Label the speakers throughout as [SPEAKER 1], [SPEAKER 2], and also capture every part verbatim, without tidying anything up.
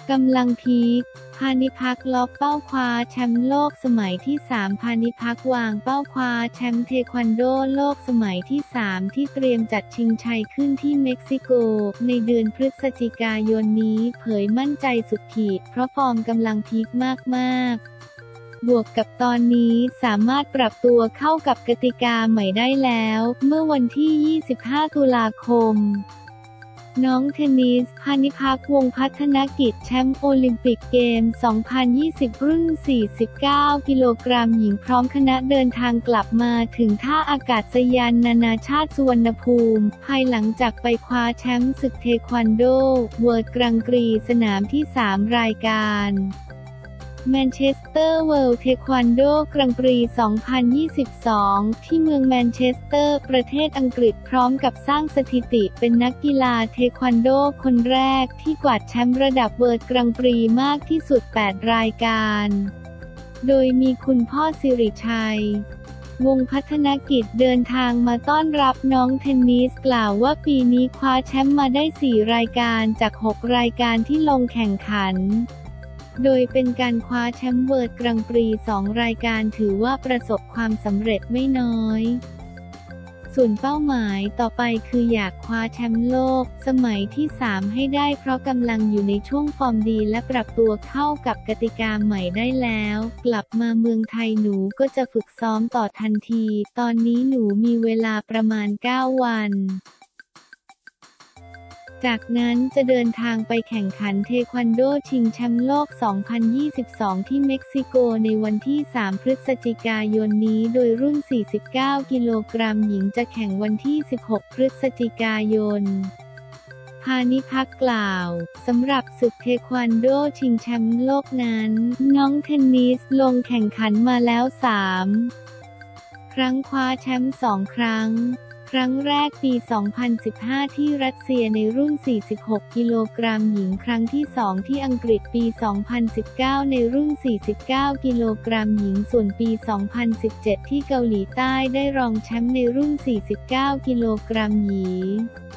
[SPEAKER 1] กำลังพีคพานิพักล็อกเป้าคว้าแชมป์โลกสมัยที่สามพานิพักวางเป้าคว้าแชมป์เทควันโดโลกสมัยที่สามที่เตรียมจัดชิงชัยขึ้นที่เม็กซิโกในเดือนพฤศจิกายนนี้เผยมั่นใจสุดขีดเพราะฟอร์มกำลังพีคมากๆบวกกับตอนนี้สามารถปรับตัวเข้ากับกติกาใหม่ได้แล้วเมื่อวันที่ยี่สิบห้าตุลาคมน้องเทนนิสพานิพักวงศ์พัฒนกิจแชมป์โอลิมปิกเกม สองพันยี่สิบ รุ่น สี่สิบเก้า กิโลกรัมหญิงพร้อมคณะเดินทางกลับมาถึงท่าอากาศยานนานาชาติสุวรรณภูมิภายหลังจากไปคว้าแชมป์ศึกเทควันโดเวิลด์กรังปรีสนามที่ สาม รายการแมนเชสเตอร์เวิลด์เทควันโดกรังปรี สองพันยี่สิบสอง ที่เมืองแมนเชสเตอร์ประเทศอังกฤษพร้อมกับสร้างสถิติเป็นนักกีฬาเทควันโดคนแรกที่กวาดแชมป์ระดับเวิลด์กรังปรีมากที่สุด แปด รายการโดยมีคุณพ่อสิริชัยวงศ์พัฒนกิจเดินทางมาต้อนรับน้องเทนนิสกล่าวว่าปีนี้คว้าแชมป์มาได้ สี่ รายการจาก หก รายการที่ลงแข่งขันโดยเป็นการคว้าแชมป์เวิลด์กรังปรีสองรายการถือว่าประสบความสำเร็จไม่น้อยส่วนเป้าหมายต่อไปคืออยากคว้าแชมป์โลกสมัยที่สามให้ได้เพราะกำลังอยู่ในช่วงฟอร์มดีและปรับตัวเข้ากับกติกาใหม่ได้แล้วกลับมาเมืองไทยหนูก็จะฝึกซ้อมต่อทันทีตอนนี้หนูมีเวลาประมาณเก้าวันจากนั้นจะเดินทางไปแข่งขันเทควันโดชิงแชมป์โลก สองพันยี่สิบสอง ที่เม็กซิโกในวันที่ สาม พฤศจิกายนนี้โดยรุ่น สี่สิบเก้า กิโลกรัมหญิงจะแข่งวันที่ สิบหก พฤศจิกายนพานิพักกล่าวสำหรับศึกเทควันโดชิงแชมป์โลกนั้นน้องเทนนิสลงแข่งขันมาแล้ว สาม ครั้งคว้าแชมป์ สอง ครั้งครั้งแรกปี สองพันสิบห้า ที่รัสเซียในรุ่น สี่สิบหก กิโลกรัมหญิงครั้งที่ สอง ที่อังกฤษปี สองพันสิบเก้า ในรุ่น สี่สิบเก้า กิโลกรัมหญิงส่วนปี สองพันสิบเจ็ด ที่เกาหลีใต้ได้รองแชมป์ในรุ่น สี่สิบเก้า กิโลกรัมหญิง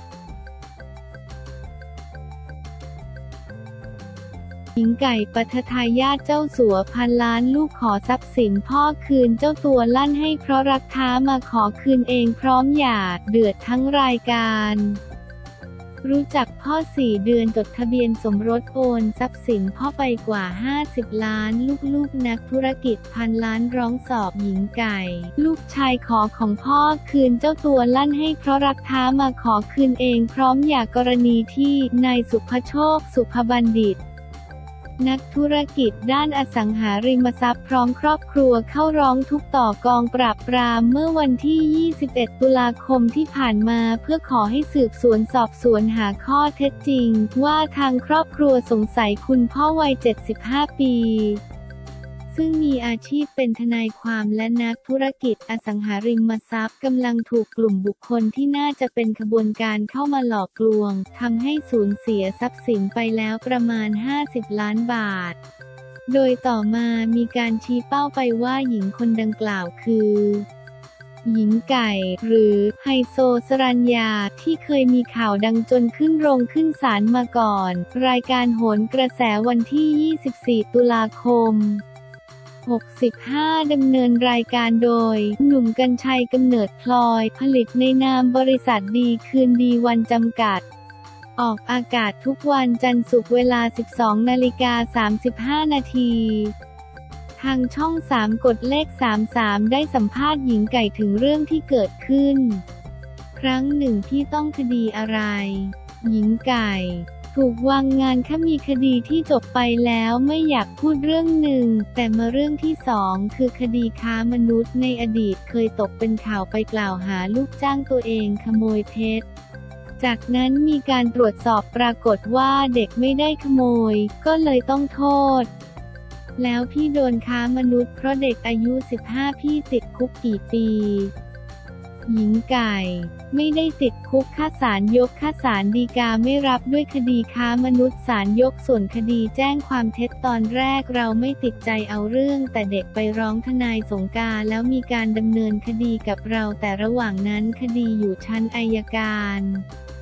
[SPEAKER 1] หญิงไก่ปฐทายาทเจ้าสัวพันล้านลูกขอทรัพย์สินพ่อคืนเจ้าตัวลั่นให้เพราะรักท้ามาขอคืนเองพร้อมหย่าเดือดทั้งรายการรู้จักพ่อสี่เดือนจดทะเบียนสมรสโอนทรัพย์สินพ่อไปกว่าห้าสิบล้านลูกๆนักธุรกิจพันล้านร้องสอบหญิงไก่ลูกชายขอของพ่อคืนเจ้าตัวลั่นให้เพราะรักท้ามาขอคืนเองพร้อมหย่ากรณีที่นายสุภโชคสุภบัณฑิตนักธุรกิจด้านอสังหาริมทรัพย์พร้อมครอบครัวเข้าร้องทุกข์ต่อกองปราบปรามเมื่อวันที่ ยี่สิบเอ็ด ตุลาคมที่ผ่านมาเพื่อขอให้สืบสวนสอบสวนหาข้อเท็จจริงว่าทางครอบครัวสงสัยคุณพ่อวัย เจ็ดสิบห้า ปีซึ่งมีอาชีพเป็นทนายความและนักธุรกิจอสังหาริมทรัพย์กำลังถูกกลุ่มบุคคลที่น่าจะเป็นขบวนการเข้ามาหลอกลวงทำให้สูญเสียทรัพย์สินไปแล้วประมาณห้าสิบล้านบาทโดยต่อมามีการชี้เป้าไปว่าหญิงคนดังกล่าวคือหญิงไก่หรือไฮโซสรัญญาที่เคยมีข่าวดังจนขึ้นโรงขึ้นศาลมาก่อนรายการโหนกระแสวันที่ ยี่สิบสี่ ตุลาคมหกสิบห้า ดำเนินรายการโดยหนุ่มกรรชัยกำเนิดพลอยผลิตในนามบริษัทดีคืนดีวันจำกัดออกอากาศทุกวันจันทร์ศุกร์เวลา สิบสองนาฬิกาสามสิบห้า นาทีทางช่องสามกดเลขสามสิบสามได้สัมภาษณ์หญิงไก่ถึงเรื่องที่เกิดขึ้นครั้งหนึ่งที่ต้องคดีอะไรหญิงไก่ถูกวางงานแค่มีคดีที่จบไปแล้วไม่อยากพูดเรื่องหนึ่งแต่มาเรื่องที่สองคือคดีค้ามนุษย์ในอดีตเคยตกเป็นข่าวไปกล่าวหาลูกจ้างตัวเองขโมยเพชรจากนั้นมีการตรวจสอบปรากฏว่าเด็กไม่ได้ขโมยก็เลยต้องโทษแล้วพี่โดนค้ามนุษย์เพราะเด็กอายุ สิบห้า พี่ติดคุกกี่ปีหญิงไก่ไม่ได้ติดคุกค่าศาลยกค่าศาลฎีกาไม่รับด้วยคดีค้ามนุษย์ศาลยกส่วนคดีแจ้งความเท็จตอนแรกเราไม่ติดใจเอาเรื่องแต่เด็กไปร้องทนายสงกรานต์แล้วมีการดำเนินคดีกับเราแต่ระหว่างนั้นคดีอยู่ชั้นอัยการ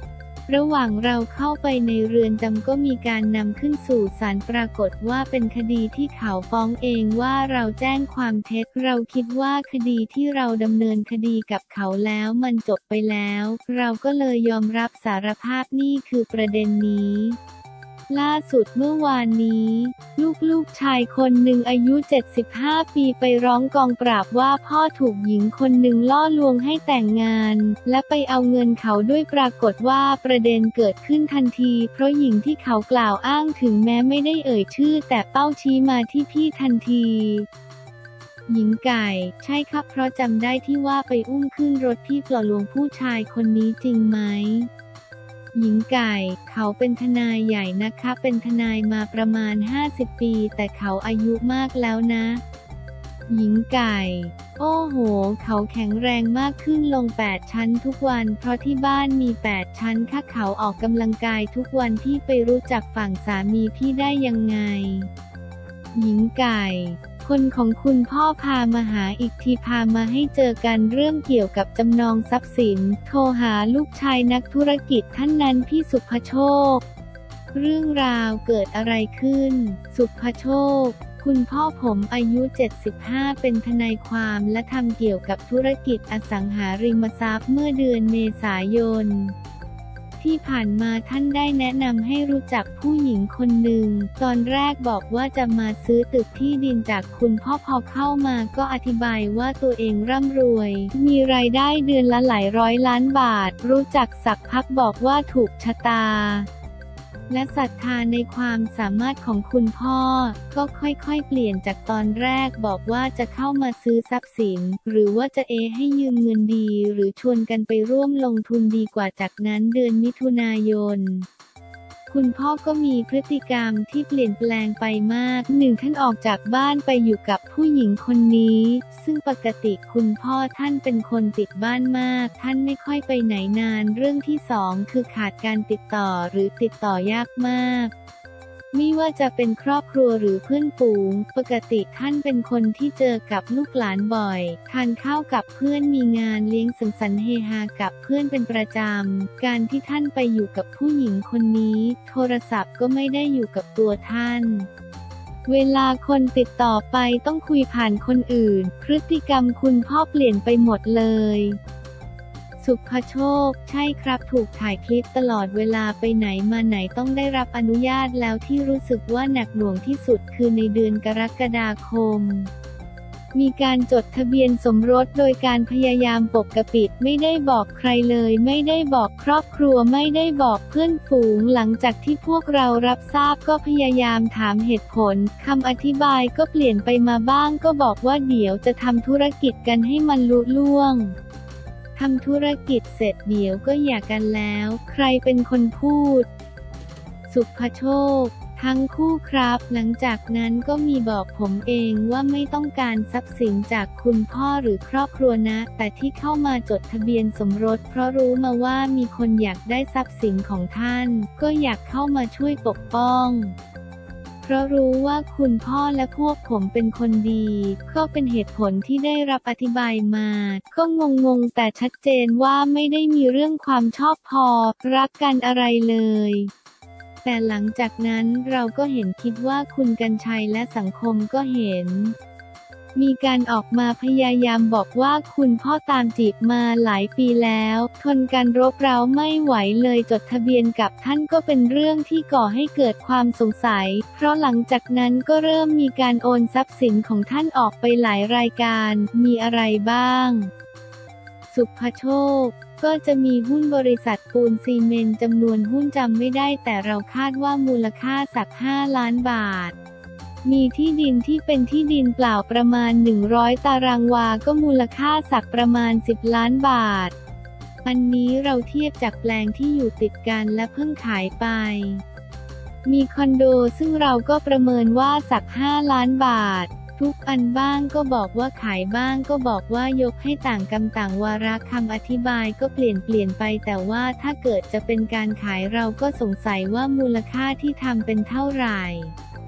[SPEAKER 1] ระหว่างเราเข้าไปในเรือนจำก็มีการนำขึ้นสู่ศาลปรากฏว่าเป็นคดีที่เขาฟ้องเองว่าเราแจ้งความเท็จเราคิดว่าคดีที่เราดำเนินคดีกับเขาแล้วมันจบไปแล้วเราก็เลยยอมรับสารภาพนี่คือประเด็นนี้ล่าสุดเมื่อวานนี้ลูกๆชายคนหนึ่งอายุเจ็ดสิบห้าปีไปร้องกองปราบว่าพ่อถูกหญิงคนหนึ่งล่อลวงให้แต่งงานและไปเอาเงินเขาด้วยปรากฏว่าประเด็นเกิดขึ้นทันทีเพราะหญิงที่เขากล่าวอ้างถึงแม้ไม่ได้เอ่ยชื่อแต่เป้าชี้มาที่พี่ทันทีหญิงไก่ใช่ครับเพราะจำได้ที่ว่าไปอุ้มขึ้นรถพี่ปล่อลวงผู้ชายคนนี้จริงไหมหญิงไก่เขาเป็นทนายใหญ่นะคะเป็นทนายมาประมาณห้าสิบปีแต่เขาอายุมากแล้วนะหญิงไก่โอ้โหเขาแข็งแรงมากขึ้นลงแปดชั้นทุกวันเพราะที่บ้านมีแปดชั้นค่ะเขาออกกำลังกายทุกวันพี่ไปรู้จักฝั่งสามีพี่ได้ยังไงหญิงไก่คนของคุณพ่อพามาหาอีกทีพามาให้เจอกันเรื่องเกี่ยวกับจำนองทรัพย์สินโทรหาลูกชายนักธุรกิจท่านนั้นพี่สุภโชคเรื่องราวเกิดอะไรขึ้นสุภโชคคุณพ่อผมอายุเจ็ดสิบห้าเป็นทนายความและทำเกี่ยวกับธุรกิจอสังหาริมทรัพย์เมื่อเดือนเมษายนที่ผ่านมาท่านได้แนะนำให้รู้จักผู้หญิงคนหนึ่งตอนแรกบอกว่าจะมาซื้อตึกที่ดินจากคุณพ่อพอเข้ามาก็อธิบายว่าตัวเองร่ำรวยมีรายได้เดือนละหลายร้อยล้านบาทรู้จักสักพักบอกว่าถูกชะตาและศรัทธาในความสามารถของคุณพ่อก็ค่อยๆเปลี่ยนจากตอนแรกบอกว่าจะเข้ามาซื้อทรัพย์สินหรือว่าจะเอให้ยืมเงินดีหรือชวนกันไปร่วมลงทุนดีกว่าจากนั้นเดือนมิถุนายนคุณพ่อก็มีพฤติกรรมที่เปลี่ยนแปลงไปมากหนึ่งท่านออกจากบ้านไปอยู่กับผู้หญิงคนนี้ซึ่งปกติคุณพ่อท่านเป็นคนติดบ้านมากท่านไม่ค่อยไปไหนนานเรื่องที่สองคือขาดการติดต่อหรือติดต่อยากมากไม่ว่าจะเป็นครอบครัวหรือเพื่อนฝูงปกติท่านเป็นคนที่เจอกับลูกหลานบ่อยทานข้าวกับเพื่อนมีงานเลี้ยงสังสรรค์เฮฮากับเพื่อนเป็นประจำการที่ท่านไปอยู่กับผู้หญิงคนนี้โทรศัพท์ก็ไม่ได้อยู่กับตัวท่านเวลาคนติดต่อไปต้องคุยผ่านคนอื่นพฤติกรรมคุณพ่อเปลี่ยนไปหมดเลยสุภโชคใช่ครับถูกถ่ายคลิปตลอดเวลาไปไหนมาไหนต้องได้รับอนุญาตแล้วที่รู้สึกว่าหนักหน่วงที่สุดคือในเดือนกรกฎาคมมีการจดทะเบียนสมรสโดยการพยายามปกปิดไม่ได้บอกใครเลยไม่ได้บอกครอบครัวไม่ได้บอกเพื่อนฝูงหลังจากที่พวกเรารับทราบก็พยายามถามเหตุผลคำอธิบายก็เปลี่ยนไปมาบ้างก็บอกว่าเดี๋ยวจะทำธุรกิจกันให้มันลุล่วงทำธุรกิจเสร็จเดี๋ยวก็หย่ากันแล้วใครเป็นคนพูดสุภโชคทั้งคู่ครับหลังจากนั้นก็มีบอกผมเองว่าไม่ต้องการทรัพย์สินจากคุณพ่อหรือครอบครัวนะแต่ที่เข้ามาจดทะเบียนสมรสเพราะรู้มาว่ามีคนอยากได้ทรัพย์สินของท่านก็อยากเข้ามาช่วยปกป้องเพราะรู้ว่าคุณพ่อและพวกผมเป็นคนดีก็เป็นเหตุผลที่ได้รับอธิบายมาก็งงๆแต่ชัดเจนว่าไม่ได้มีเรื่องความชอบพอรักกันอะไรเลยแต่หลังจากนั้นเราก็เห็นคิดว่าคุณกรรชัยและสังคมก็เห็นมีการออกมาพยายามบอกว่าคุณพ่อตามจีบมาหลายปีแล้วทนการรบเร้าไม่ไหวเลยจดทะเบียนกับท่านก็เป็นเรื่องที่ก่อให้เกิดความสงสัยเพราะหลังจากนั้นก็เริ่มมีการโอนทรัพย์สินของท่านออกไปหลายรายการมีอะไรบ้างสุภโชคก็จะมีหุ้นบริษัทปูนซีเมนต์จำนวนหุ้นจำไม่ได้แต่เราคาดว่ามูลค่าสักห้าล้านบาทมีที่ดินที่เป็นที่ดินเปล่าประมาณหนึ่งร้อยตารางวาก็มูลค่าสักประมาณสิบล้านบาทอันนี้เราเทียบจากแปลงที่อยู่ติดกันและเพิ่งขายไปมีคอนโดซึ่งเราก็ประเมินว่าสักห้าล้านบาททุกอันบ้างก็บอกว่าขายบ้างก็บอกว่ายกให้ต่างกรรมต่างวาระคำอธิบายก็เปลี่ยนเปลี่ยนไปแต่ว่าถ้าเกิดจะเป็นการขายเราก็สงสัยว่ามูลค่าที่ทำเป็นเท่าไหร่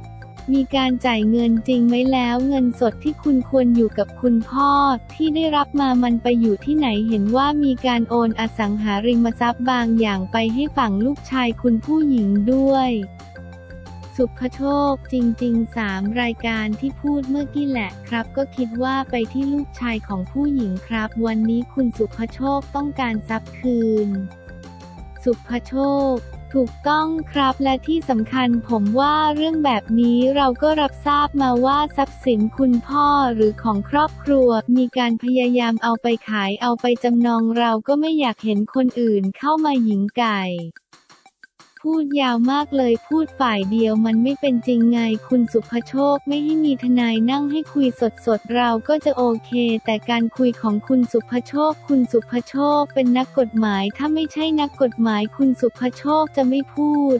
[SPEAKER 1] มีการจ่ายเงินจริงไหมแล้วเงินสดที่คุณควรอยู่กับคุณพ่อที่ได้รับมามันไปอยู่ที่ไหนเห็นว่ามีการโอนอสังหาริมทรัพย์บางอย่างไปให้ฝั่งลูกชายคุณผู้หญิงด้วยสุภโชคจริงๆสามรายการที่พูดเมื่อกี้แหละครับก็คิดว่าไปที่ลูกชายของผู้หญิงครับวันนี้คุณสุภโชคต้องการทรัพย์คืนสุภโชคถูกต้องครับและที่สำคัญผมว่าเรื่องแบบนี้เราก็รับทราบมาว่าทรัพย์สินคุณพ่อหรือของครอบครัวมีการพยายามเอาไปขายเอาไปจำนองเราก็ไม่อยากเห็นคนอื่นเข้ามาหญิงไก่พูดยาวมากเลยพูดฝ่ายเดียวมันไม่เป็นจริงไงคุณสุภโชคไม่ให้มีทนายนั่งให้คุยสดๆเราก็จะโอเคแต่การคุยของคุณสุภโชคคุณสุภโชคเป็นนักกฎหมายถ้าไม่ใช่นักกฎหมายคุณสุภโชคจะไม่พูด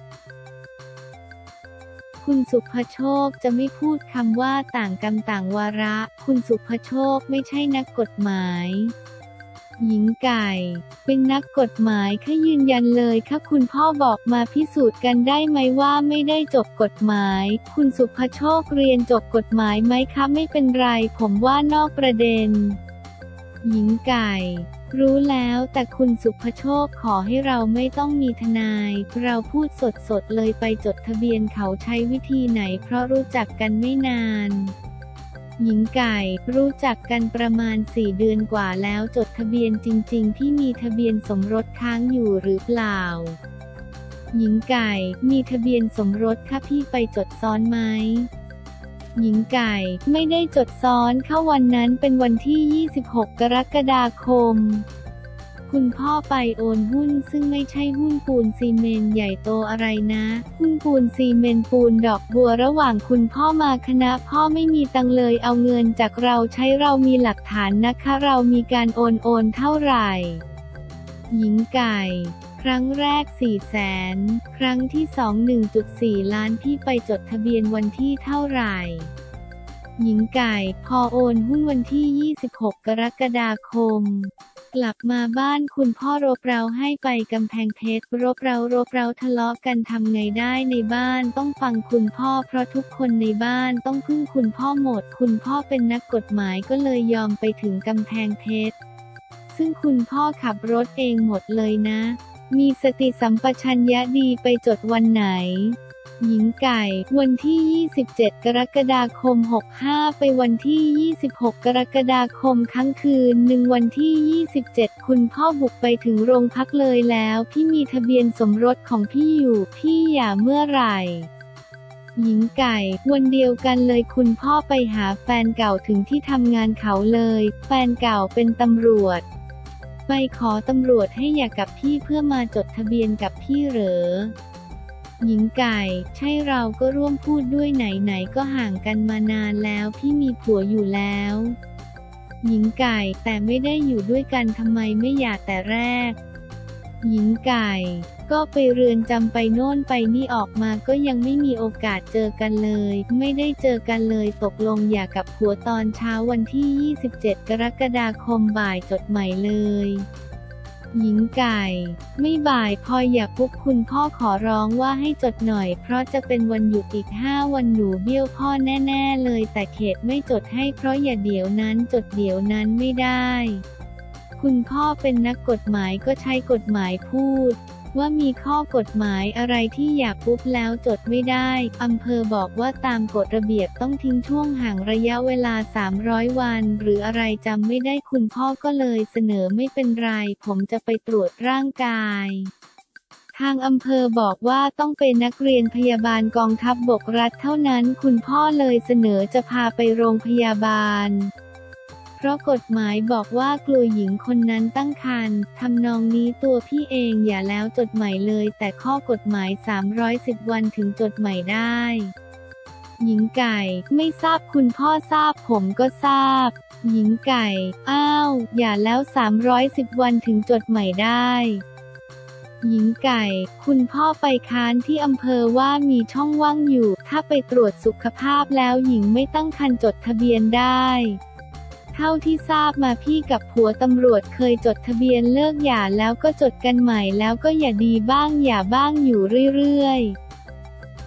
[SPEAKER 1] คุณสุภโชคจะไม่พูดคำว่าต่างกรรมต่างวาระคุณสุภโชคไม่ใช่นักกฎหมายหญิงไก่เป็นนักกฎหมายค่ะยืนยันเลยค่ะคุณพ่อบอกมาพิสูจน์กันได้ไหมว่าไม่ได้จบกฎหมายคุณสุภโชคเรียนจบกฎหมายไหมคะไม่เป็นไรผมว่านอกประเด็นหญิงไก่รู้แล้วแต่คุณสุภโชคขอให้เราไม่ต้องมีทนายเราพูดสดๆเลยไปจดทะเบียนเขาใช้วิธีไหนเพราะรู้จักกันไม่นานหญิงไก่รู้จักกันประมาณสี่เดือนกว่าแล้วจดทะเบียนจริงๆที่มีทะเบียนสมรสค้างอยู่หรือเปล่าหญิงไก่มีทะเบียนสมรสค่ะพี่ไปจดซ้อนไหมหญิงไก่ไม่ได้จดซ้อนค่ะวันนั้นเป็นวันที่ยี่สิบหกกรกฎาคมคุณพ่อไปโอนหุ้นซึ่งไม่ใช่หุ้นปูนซีเมนต์ใหญ่โตอะไรนะหุ้นปูนซีเมนต์ปูนดอกบัวระหว่างคุณพ่อมาคณะพ่อไม่มีตังเลยเอาเงินจากเราใช้เรามีหลักฐานนะคะเรามีการโอนโอนเท่าไหร่หญิงไก่ครั้งแรก สี่แสน ครั้งที่สอง หนึ่งจุดสี่ ล้านพี่ไปจดทะเบียนวันที่เท่าไหร่หญิงไก่พอโอนหุ้นวันที่ยี่สิบหกกรกฎาคมกลับมาบ้านคุณพ่อรบเร้าให้ไปกำแพงเพชรรบเร้ารบเร้าทะเลาะกันทำไงได้ในบ้านต้องฟังคุณพ่อเพราะทุกคนในบ้านต้องพึ่งคุณพ่อหมดคุณพ่อเป็นนักกฎหมายก็เลยยอมไปถึงกำแพงเพชรซึ่งคุณพ่อขับรถเองหมดเลยนะมีสติสัมปชัญญะดีไปจดวันไหนหญิงไก่วันที่ยี่สิบเจ็ดกรกฎาคมหกห้าไปวันที่ยี่สิบหกกรกฎาคมค้างคืนหนึ่งวันที่ยี่สิบเจ็ดคุณพ่อบุกไปถึงโรงพักเลยแล้วพี่มีทะเบียนสมรสของพี่อยู่พี่หย่าเมื่อไหร่หญิงไก่วันเดียวกันเลยคุณพ่อไปหาแฟนเก่าถึงที่ทำงานเขาเลยแฟนเก่าเป็นตำรวจไปขอตำรวจให้หย่ากับพี่เพื่อมาจดทะเบียนกับพี่เหรอหญิงไก่ใช่เราก็ร่วมพูดด้วยไหนๆก็ห่างกันมานานแล้วพี่มีผัวอยู่แล้วหญิงไก่แต่ไม่ได้อยู่ด้วยกันทำไมไม่หย่าแต่แรกหญิงไก่ก็ไปเรือนจำไปโน่นไปนี่ออกมาก็ยังไม่มีโอกาสเจอกันเลยไม่ได้เจอกันเลยตกลงหย่ากับผัวตอนเช้าวันที่ยี่สิบเจ็ดกรกฎาคมบ่ายจดใหม่เลยหญิงไก่ไม่บ่ายพออย่าปุ๊บคุณพ่อขอร้องว่าให้จดหน่อยเพราะจะเป็นวันหยุดอีกห้าวันหนูเบี้ยวพ่อแน่ๆเลยแต่เขตไม่จดให้เพราะอย่าเดี๋ยวนั้นจดเดี๋ยวนั้นไม่ได้คุณพ่อเป็นนักกฎหมายก็ใช้กฎหมายพูดว่ามีข้อกฎหมายอะไรที่อยากปุ๊บแล้วจดไม่ได้อำเภอบอกว่าตามกฎระเบียบต้องทิ้งช่วงห่างระยะเวลาสามร้อยวันหรืออะไรจำไม่ได้คุณพ่อก็เลยเสนอไม่เป็นไรผมจะไปตรวจร่างกายทางอำเภอบอกว่าต้องเป็นนักเรียนพยาบาลกองทัพบกรัฐเท่านั้นคุณพ่อเลยเสนอจะพาไปโรงพยาบาลเพราะกฎหมายบอกว่ากลัวหญิงคนนั้นตั้งครรภ์ทำนองนี้ตัวพี่เองอย่าแล้วจดใหม่เลยแต่ข้อกฎหมายสามร้อยสิบวันถึงจดใหม่ได้หญิงไก่ไม่ทราบคุณพ่อทราบผมก็ทราบหญิงไก่อ้าวอย่าแล้วสามร้อยสิบวันถึงจดใหม่ได้หญิงไก่คุณพ่อไปค้านที่อำเภอว่ามีช่องว่างอยู่ถ้าไปตรวจสุขภาพแล้วหญิงไม่ตั้งครรภ์จดทะเบียนได้เท่าที่ทราบมาพี่กับผัวตำรวจเคยจดทะเบียนเลิกหย่าแล้วก็จดกันใหม่แล้วก็อย่าดีบ้างอย่าบ้างอยู่เรื่อยๆ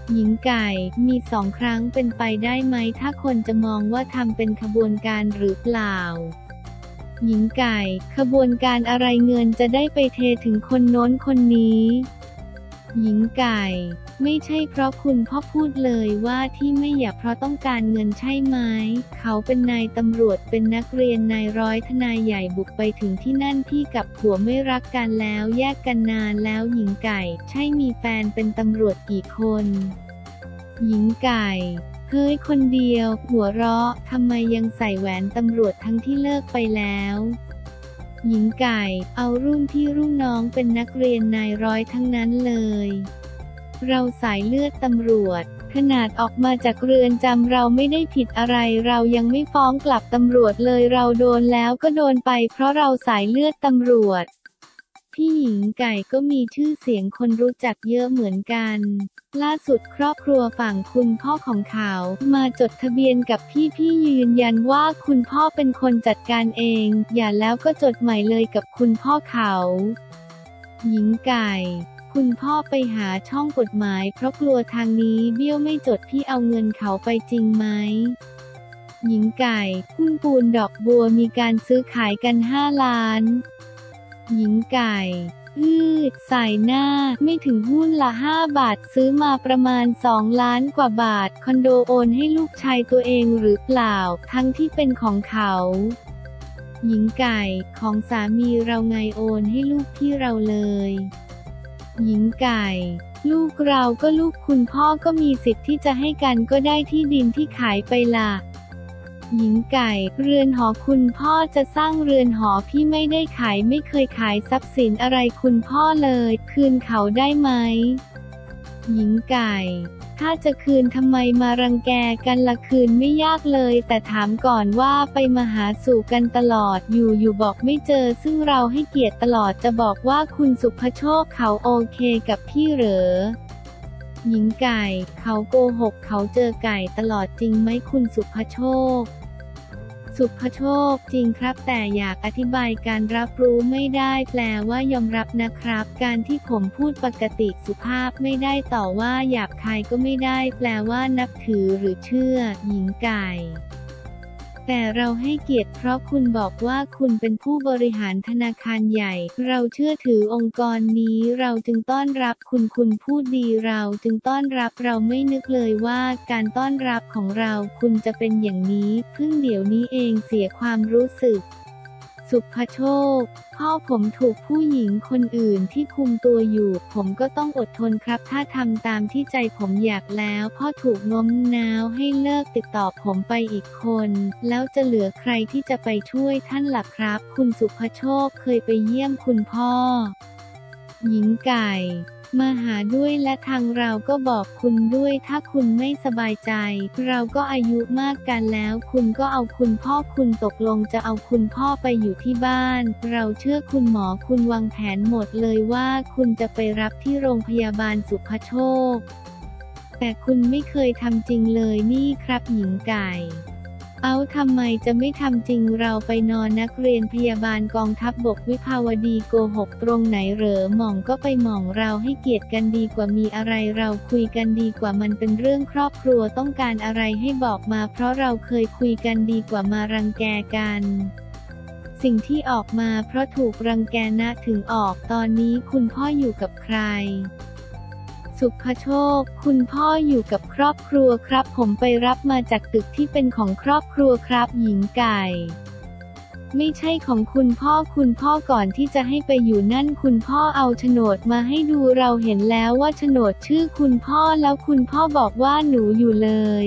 [SPEAKER 1] หญิงไก่มีสองครั้งเป็นไปได้ไหมถ้าคนจะมองว่าทำเป็นขบวนการหรือเปล่าหญิงไก่ขบวนการอะไรเงินจะได้ไปเทถึงคนโน้นคนนี้หญิงไก่ไม่ใช่เพราะคุณพ่อพูดเลยว่าที่ไม่อยากเพราะต้องการเงินใช่ไหมเขาเป็นนายตำรวจเป็นนักเรียนนายร้อยทนายใหญ่บุกไปถึงที่นั่นพี่กับผัวไม่รักกันแล้วแยกกันนานแล้วหญิงไก่ใช่มีแฟนเป็นตำรวจกี่คนหญิงไก่เฮ้ยคนเดียวหัวเราะทำไมยังใส่แหวนตำรวจทั้งที่เลิกไปแล้วหญิงไก่เอารุ่นพี่รุ่นน้องเป็นนักเรียนนายร้อยทั้งนั้นเลยเราสายเลือดตำรวจขนาดออกมาจากเรือนจำเราไม่ได้ผิดอะไรเรายังไม่ฟ้องกลับตำรวจเลยเราโดนแล้วก็โดนไปเพราะเราสายเลือดตำรวจพี่หญิงไก่ก็มีชื่อเสียงคนรู้จักเยอะเหมือนกันล่าสุดครอบครัวฝั่งคุณพ่อของเขามาจดทะเบียนกับพี่พี่ยืนยันว่าคุณพ่อเป็นคนจัดการเองอย่าแล้วก็จดใหม่เลยกับคุณพ่อเขาหญิงไก่คุณพ่อไปหาช่องกฎหมายเพราะกลัวทางนี้เบี้ยวไม่จดพี่เอาเงินเขาไปจริงไหมหญิงไก่หุ้นปูนดอกบัวมีการซื้อขายกันห้าล้านหญิงไก่อืดใส่หน้าไม่ถึงหุ้นละห้าบาทซื้อมาประมาณสองล้านกว่าบาทคอนโดโอนให้ลูกชายตัวเองหรือเปล่าทั้งที่เป็นของเขาหญิงไก่ของสามีเราไงโอนให้ลูกพี่เราเลยหญิงไก่ลูกเราก็ลูกคุณพ่อก็มีสิทธิ์ที่จะให้กันก็ได้ที่ดินที่ขายไปล่ะหญิงไก่เรือนหอคุณพ่อจะสร้างเรือนหอพี่ไม่ได้ขายไม่เคยขายทรัพย์สินอะไรคุณพ่อเลยคืนเขาได้ไหมหญิงไก่ถ้าจะคืนทำไมมารังแกกันละคืนไม่ยากเลยแต่ถามก่อนว่าไปมาหาสู่กันตลอดอยู่อยู่บอกไม่เจอซึ่งเราให้เกียรติตลอดจะบอกว่าคุณสุภโชคเขาโอเคกับพี่เหรอหญิงไก่เขาโกหกเขาเจอไก่ตลอดจริงไหมคุณสุภโชคสุภโชคจริงครับแต่อยากอธิบายการรับรู้ไม่ได้แปลว่ายอมรับนะครับการที่ผมพูดปกติสุภาพไม่ได้ต่อว่าหยาบคายก็ไม่ได้แปลว่านับถือหรือเชื่อหญิงไก่แต่เราให้เกียรติเพราะคุณบอกว่าคุณเป็นผู้บริหารธนาคารใหญ่เราเชื่อถือองค์กรนี้เราจึงต้อนรับคุณคุณพูดดีเราจึงต้อนรับเราไม่นึกเลยว่าการต้อนรับของเราคุณจะเป็นอย่างนี้เพิ่งเดี๋ยวนี้เองเสียความรู้สึกสุภโชคพ่อผมถูกผู้หญิงคนอื่นที่คุมตัวอยู่ผมก็ต้องอดทนครับถ้าทำตามที่ใจผมอยากแล้วพ่อถูกโน้มน้าวให้เลิกติดต่อผมไปอีกคนแล้วจะเหลือใครที่จะไปช่วยท่านล่ะครับคุณสุภโชคเคยไปเยี่ยมคุณพ่อหญิงไก่มาหาด้วยและทางเราก็บอกคุณด้วยถ้าคุณไม่สบายใจเราก็อายุมากกันแล้วคุณก็เอาคุณพ่อคุณตกลงจะเอาคุณพ่อไปอยู่ที่บ้านเราเชื่อคุณหมอคุณวางแผนหมดเลยว่าคุณจะไปรับที่โรงพยาบาลสุภโชคแต่คุณไม่เคยทำจริงเลยนี่ครับหญิงไก่เอาทำไมจะไม่ทำจริงเราไปนอนนักเรียนพยาบาลกองทัพบกวิภาวดีโกหกตรงไหนเหรอหม่องก็ไปหม่องเราให้เกียรติกันดีกว่ามีอะไรเราคุยกันดีกว่ามันเป็นเรื่องครอบครัวต้องการอะไรให้บอกมาเพราะเราเคยคุยกันดีกว่ามารังแกกันสิ่งที่ออกมาเพราะถูกรังแกนะถึงออกตอนนี้คุณพ่ออยู่กับใครสุภโชคคุณพ่ออยู่กับครอบครัวครับผมไปรับมาจากตึกที่เป็นของครอบครัวครับหญิงไก่ไม่ใช่ของคุณพ่อคุณพ่อก่อนที่จะให้ไปอยู่นั่นคุณพ่อเอาโฉนดมาให้ดูเราเห็นแล้วว่าโฉนดชื่อคุณพ่อแล้วคุณพ่อบอกว่าหนูอยู่เลย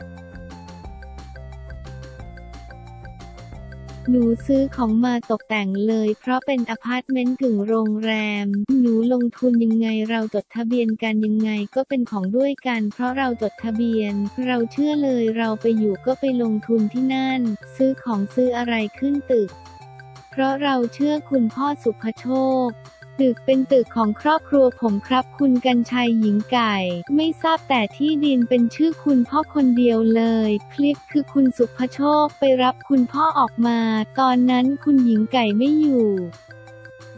[SPEAKER 1] หนูซื้อของมาตกแต่งเลยเพราะเป็นอพาร์ตเมนต์กึ่งโรงแรมหนูลงทุนยังไงเราจดทะเบียนกันยังไงก็เป็นของด้วยกันเพราะเราจดทะเบียนเราเชื่อเลยเราไปอยู่ก็ไปลงทุนที่นั่นซื้อของซื้ออะไรขึ้นตึกเพราะเราเชื่อคุณพ่อสุภโชคตึกเป็นตึกของครอบครัวผมครับคุณกรรชัยหญิงไก่ไม่ทราบแต่ที่ดินเป็นชื่อคุณพ่อคนเดียวเลยคลิปคือคุณสุภโชคไปรับคุณพ่อออกมาตอนนั้นคุณหญิงไก่ไม่อยู่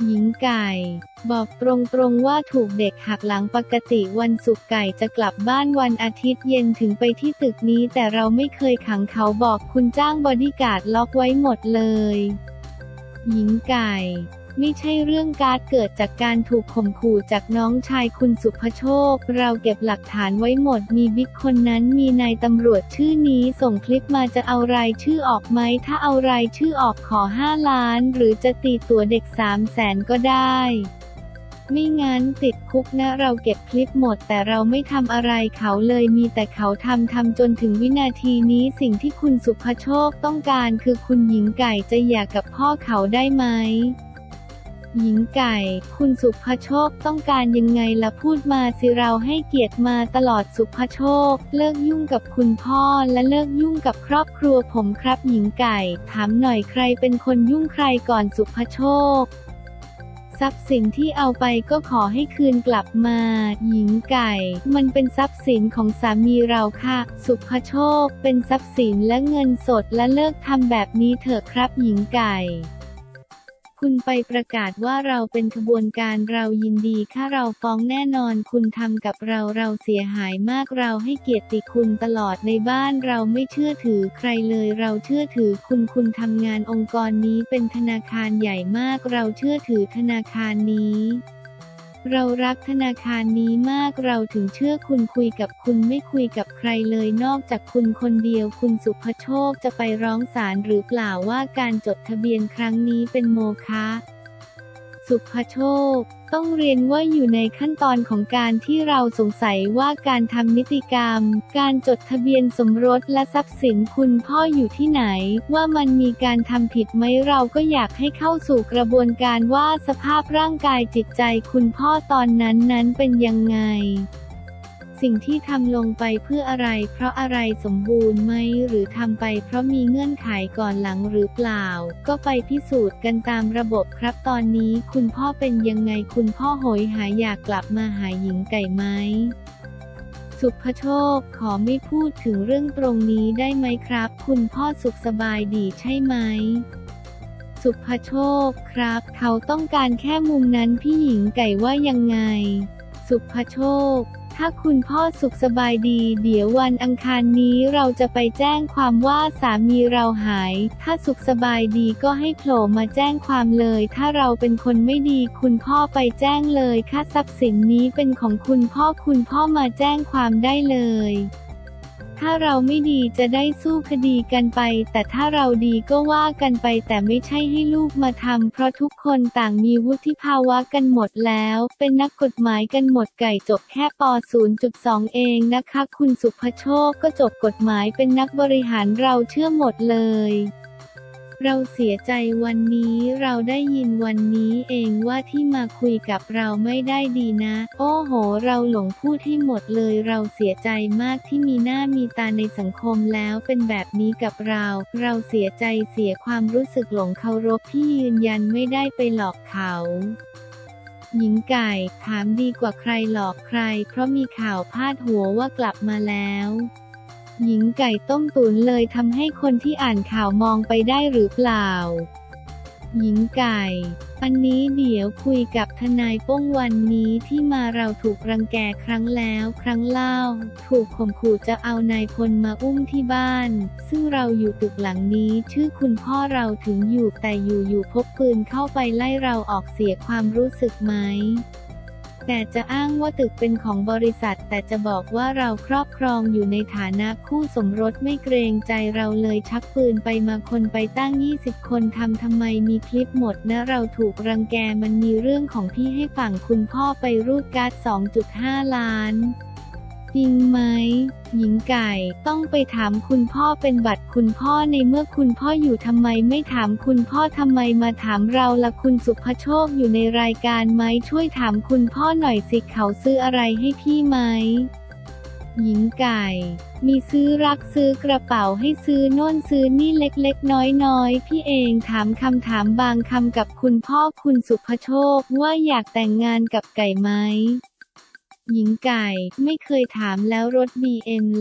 [SPEAKER 1] หญิงไก่บอกตรงๆว่าถูกเด็กหักหลังปกติวันศุกร์ไก่จะกลับบ้านวันอาทิตย์เย็นถึงไปที่ตึกนี้แต่เราไม่เคยขังเขาบอกคุณจ้างบอดี้การ์ดล็อกไว้หมดเลยหญิงไก่ไม่ใช่เรื่องการเกิดจากการถูกข่มขู่จากน้องชายคุณสุภโชคเราเก็บหลักฐานไว้หมดมีบิ๊กคนนั้นมีนายตำรวจชื่อนี้ส่งคลิปมาจะเอารายชื่อออกไหมถ้าเอารายชื่อออกขอห้าล้านหรือจะตีตัวเด็กสามแสนก็ได้ไม่งั้นติดคุกนะเราเก็บคลิปหมดแต่เราไม่ทำอะไรเขาเลยมีแต่เขาทำทำจนถึงวินาทีนี้สิ่งที่คุณสุภโชคต้องการคือคุณหญิงไก่จะหย่ากับพ่อเขาได้ไหมหญิงไก่คุณสุภโชคต้องการยังไงล่ะพูดมาสิเราให้เกียรติมาตลอดสุภโชคเลิกยุ่งกับคุณพ่อและเลิกยุ่งกับครอบครัวผมครับหญิงไก่ถามหน่อยใครเป็นคนยุ่งใครก่อนสุภโชคทรัพย์สินที่เอาไปก็ขอให้คืนกลับมาหญิงไก่มันเป็นทรัพย์สินของสามีเราค่ะสุภโชคเป็นทรัพย์สินและเงินสดและเลิกทำแบบนี้เถอะครับหญิงไก่คุณไปประกาศว่าเราเป็นขบวนการเรายินดีถ้าเราฟ้องแน่นอนคุณทำกับเราเราเสียหายมากเราให้เกียรติคุณตลอดในบ้านเราไม่เชื่อถือใครเลยเราเชื่อถือคุณคุณทำงานองค์กรนี้เป็นธนาคารใหญ่มากเราเชื่อถือธนาคารนี้เรารักธนาคารนี้มากเราถึงเชื่อคุณคุยกับคุณไม่คุยกับใครเลยนอกจากคุณคนเดียวคุณสุภโชคจะไปร้องศาลหรือเปล่าว่าการจดทะเบียนครั้งนี้เป็นโมฆะสุภโชคต้องเรียนว่าอยู่ในขั้นตอนของการที่เราสงสัยว่าการทำนิติกรรมการจดทะเบียนสมรสและทรัพย์สินคุณพ่ออยู่ที่ไหนว่ามันมีการทำผิดไหมเราก็อยากให้เข้าสู่กระบวนการว่าสภาพร่างกายจิตใจคุณพ่อตอนนั้นนั้นเป็นยังไงสิ่งที่ทำลงไปเพื่ออะไรเพราะอะไรสมบูรณ์ไหมหรือทำไปเพราะมีเงื่อนไขก่อนหลังหรือเปล่าก็ไปพิสูจน์กันตามระบบครับตอนนี้คุณพ่อเป็นยังไงคุณพ่อโหยหาอยากกลับมาหาหญิงไก่ไหมสุภโชคขอไม่พูดถึงเรื่องตรงนี้ได้ไหมครับคุณพ่อสุขสบายดีใช่ไหมสุภโชคครับเขาต้องการแค่มุมนั้นพี่หญิงไก่ว่ายังไงสุภโชคถ้าคุณพ่อสุขสบายดีเดี๋ยววันอังคารนี้เราจะไปแจ้งความว่าสามีเราหายถ้าสุขสบายดีก็ให้โผล่มาแจ้งความเลยถ้าเราเป็นคนไม่ดีคุณพ่อไปแจ้งเลยค่าทรัพย์สินนี้เป็นของคุณพ่อคุณพ่อมาแจ้งความได้เลยถ้าเราไม่ดีจะได้สู้คดีกันไปแต่ถ้าเราดีก็ว่ากันไปแต่ไม่ใช่ให้ลูกมาทำเพราะทุกคนต่างมีวุฒิภาวะกันหมดแล้วเป็นนักกฎหมายกันหมดไก่จบแค่ป ศูนย์จุดสอง เองนะคะคุณสุภโชคก็จบกฎหมายเป็นนักบริหารเราเชื่อหมดเลยเราเสียใจวันนี้เราได้ยินวันนี้เองว่าที่มาคุยกับเราไม่ได้ดีนะโอ้โหเราหลงพูดให้หมดเลยเราเสียใจมากที่มีหน้ามีตาในสังคมแล้วเป็นแบบนี้กับเราเราเสียใจเสียความรู้สึกหลงเคารพที่ยืนยันไม่ได้ไปหลอกเขาหญิงไก่ถามดีกว่าใครหลอกใครเพราะมีข่าวพาดหัวว่ากลับมาแล้วหญิงไก่ต้มตุ๋นเลยทำให้คนที่อ่านข่าวมองไปได้หรือเปล่าหญิงไก่อันนี้เดี๋ยวคุยกับทนายป้งวันนี้ที่มาเราถูกรังแกครั้งแล้วครั้งเล่าถูกข่มขู่จะเอานายพลมาอุ้มที่บ้านซึ่งเราอยู่ตึกหลังนี้ชื่อคุณพ่อเราถึงอยู่แต่อยู่ๆพกปืนเข้าไปไล่เราออกเสียความรู้สึกไหมแต่จะอ้างว่าตึกเป็นของบริษัทแต่จะบอกว่าเราครอบครองอยู่ในฐานะคู่สมรสไม่เกรงใจเราเลยชักปืนไปมาคนไปตั้งยี่สิบคนทำทำไมมีคลิปหมดนะเราถูกรังแกมันมีเรื่องของพี่ให้ฝั่งคุณพ่อไปรูดการ์ด สองจุดห้า ล้านจริงไหมหญิงไก่ต้องไปถามคุณพ่อเป็นบัตรคุณพ่อในเมื่อคุณพ่ออยู่ทำไมไม่ถามคุณพ่อทำไมมาถามเราล่ะคุณสุภโชคอยู่ในรายการไหมช่วยถามคุณพ่อหน่อยสิเขาซื้ออะไรให้พี่ไหมหญิงไก่มีซื้อรักซื้อกระเป๋าให้ซื้อโน่นซื้อนี่เล็กๆน้อยๆพี่เองถามคำถามบางคำกับคุณพ่อคุณสุภโชคว่าอยากแต่งงานกับไก่ไหมหญิงไก่ไม่เคยถามแล้วรถ บี เอ็ม ล่ะ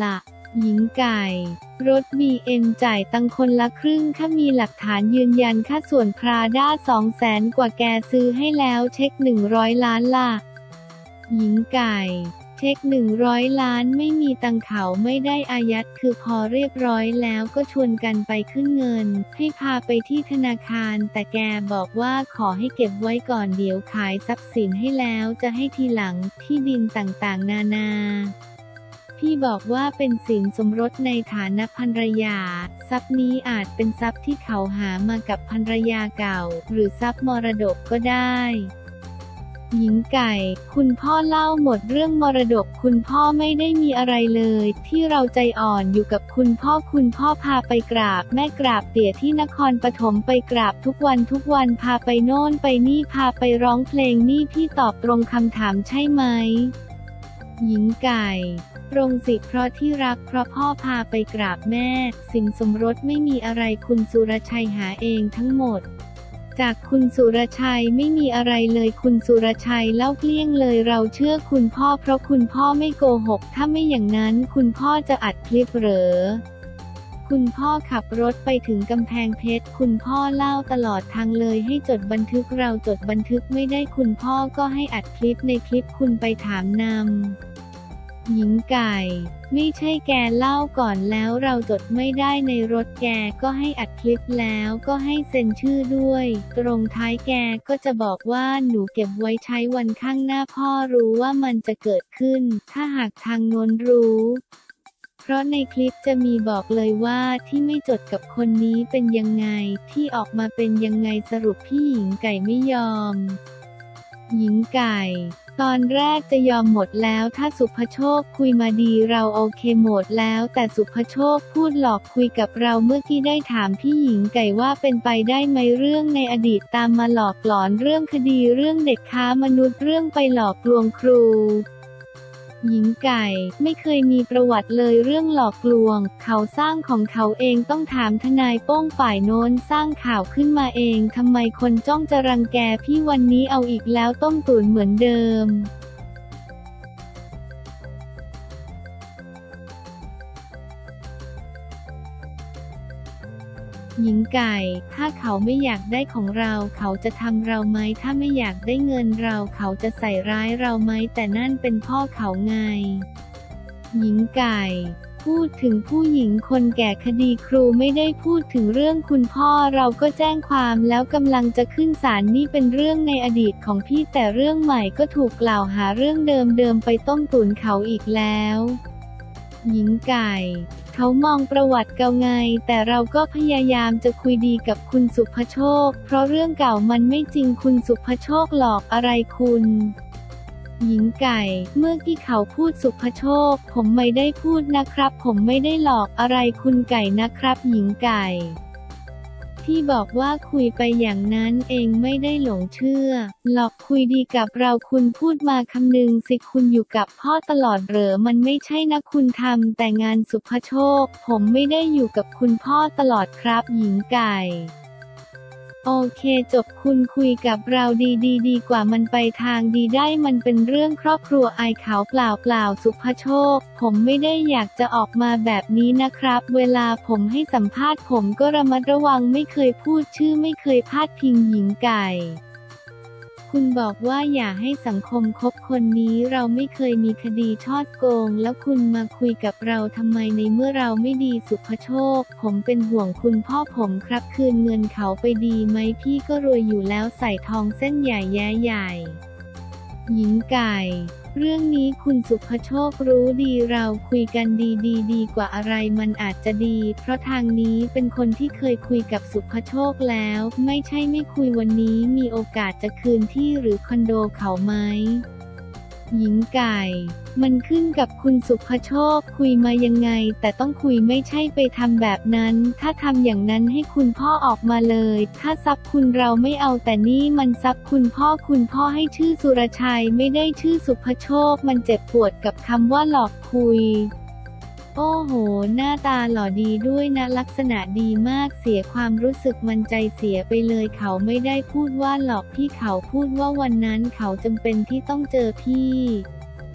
[SPEAKER 1] หญิงไก่ รถ บี เอ็ม จ่ายตังค์คนละครึ่งถ้ามีหลักฐานยืนยันค่าส่วนพราด้า สองแสน กว่าแกซื้อให้แล้วเช็คหนึ่งร้อยล้านล่ะหญิงไก่ เช็คหนึ่งร้อยล้านไม่มีตังค์เขาไม่ได้อายัดคือพอเรียบร้อยแล้วก็ชวนกันไปขึ้นเงินให้พาไปที่ธนาคารแต่แกบอกว่าขอให้เก็บไว้ก่อนเดี๋ยวขายทรัพย์สินให้แล้วจะให้ทีหลังที่ดินต่างๆนานาพี่บอกว่าเป็นสินสมรสในฐานะภรรยาทรัพย์นี้อาจเป็นทรัพย์ที่เขาหามากับภรรยาเก่าหรือทรัพย์มรดกก็ได้หญิงไก่ คุณพ่อเล่าหมดเรื่องมรดกคุณพ่อไม่ได้มีอะไรเลยที่เราใจอ่อนอยู่กับคุณพ่อคุณพ่อพาไปกราบแม่กราบเตี่ยที่นครปฐมไปกราบทุกวันทุกวันพาไปโน่นไปนี่พาไปร้องเพลงนี่พี่ตอบตรงคำถามใช่ไหมหญิงไก่ตรงสิเพราะที่รักเพราะพ่อพาไปกราบแม่สินสมรสไม่มีอะไรคุณสุรชัยหาเองทั้งหมดจากคุณสุรชัยไม่มีอะไรเลยคุณสุรชัยเล่าเกลี้ยงเลยเราเชื่อคุณพ่อเพราะคุณพ่อไม่โกหกถ้าไม่อย่างนั้นคุณพ่อจะอัดคลิปเหรอคุณพ่อขับรถไปถึงกำแพงเพชรคุณพ่อเล่าตลอดทางเลยให้จดบันทึกเราจดบันทึกไม่ได้คุณพ่อก็ให้อัดคลิปในคลิปคุณไปถามนำหญิงไก่ไม่ใช่แกเล่าก่อนแล้วเราจดไม่ได้ในรถแกก็ให้อัดคลิปแล้วก็ให้เซ็นชื่อด้วยตรงท้ายแกก็จะบอกว่าหนูเก็บไว้ใช้วันข้างหน้าพ่อรู้ว่ามันจะเกิดขึ้นถ้าหากทางโน้นรู้เพราะในคลิปจะมีบอกเลยว่าที่ไม่จดกับคนนี้เป็นยังไงที่ออกมาเป็นยังไงสรุปพี่หญิงไก่ไม่ยอมหญิงไก่ตอนแรกจะยอมหมดแล้วถ้าสุภโชคคุยมาดีเราโอเคหมดแล้วแต่สุภโชคพูดหลอกคุยกับเราเมื่อกี้ได้ถามพี่หญิงไก่ว่าเป็นไปได้ไหมเรื่องในอดีตตามมาหลอกหลอนเรื่องคดีเรื่องเด็กค้ามนุษย์เรื่องไปหลอกลวงครูหญิงไก่ไม่เคยมีประวัติเลยเรื่องหลอกลวงเขาสร้างของเขาเองต้องถามทนายโป้งฝ่ายโน้นสร้างข่าวขึ้นมาเองทำไมคนจ้องจะรังแกพี่วันนี้เอาอีกแล้วต้มตุ๋นเหมือนเดิมหญิงไก่ถ้าเขาไม่อยากได้ของเราเขาจะทำเราไหมถ้าไม่อยากได้เงินเราเขาจะใส่ร้ายเราไหมแต่นั่นเป็นพ่อเขาไงหญิงไก่พูดถึงผู้หญิงคนแก่คดีครูไม่ได้พูดถึงเรื่องคุณพ่อเราก็แจ้งความแล้วกำลังจะขึ้นศาลนี่เป็นเรื่องในอดีตของพี่แต่เรื่องใหม่ก็ถูกกล่าวหาเรื่องเดิมๆไปต้มตุ๋นเขาอีกแล้วหญิงไก่เขามองประวัติเก่าไงแต่เราก็พยายามจะคุยดีกับคุณสุภโชคเพราะเรื่องเก่ามันไม่จริงคุณสุภโชคหลอกอะไรคุณหญิงไก่เมื่อที่เขาพูดสุภโชคผมไม่ได้พูดนะครับผมไม่ได้หลอกอะไรคุณไก่นะครับหญิงไก่ที่บอกว่าคุยไปอย่างนั้นเองไม่ได้หลงเชื่อหลอกคุยดีกับเราคุณพูดมาคำนึงสิคุณอยู่กับพ่อตลอดเหรอมันไม่ใช่นะคุณทำแต่งานสุภโชคผมไม่ได้อยู่กับคุณพ่อตลอดครับหญิงไก่โอเคจบคุณคุยกับเราดีดีดีกว่ามันไปทางดีได้มันเป็นเรื่องครอบครัวอายเขาเปล่าเปล่าสุภโชคผมไม่ได้อยากจะออกมาแบบนี้นะครับเวลาผมให้สัมภาษณ์ผมก็ระมัดระวังไม่เคยพูดชื่อไม่เคยพาดพิงหญิงไก่คุณบอกว่าอย่าให้สังคมคบคนนี้เราไม่เคยมีคดีชอดโกงแล้วคุณมาคุยกับเราทำไมในเมื่อเราไม่ดีสุภโชคผมเป็นห่วงคุณพ่อผมครับคืนเงินเขาไปดีไหมพี่ก็รวยอยู่แล้วใส่ทองเส้นใหญ่แย้ใหญ่หญิงไก่เรื่องนี้คุณสุภโชครู้ดีเราคุยกันดีดีดีกว่าอะไรมันอาจจะดีเพราะทางนี้เป็นคนที่เคยคุยกับสุภโชคแล้วไม่ใช่ไม่คุยวันนี้มีโอกาสจะคืนที่หรือคอนโดเขาไหมหญิงไก่มันขึ้นกับคุณสุภโชคคุยมายังไงแต่ต้องคุยไม่ใช่ไปทำแบบนั้นถ้าทำอย่างนั้นให้คุณพ่อออกมาเลยถ้าซับคุณเราไม่เอาแต่นี่มันซับคุณพ่อคุณพ่อให้ชื่อสุรชัยไม่ได้ชื่อสุภโชคมันเจ็บปวดกับคำว่าหลอกคุยโอ้โหหน้าตาหล่อดีด้วยนะลักษณะดีมากเสียความรู้สึกมันใจเสียไปเลยเขาไม่ได้พูดว่าหลอกพี่เขาพูดว่าวันนั้นเขาจำเป็นที่ต้องเจอพี่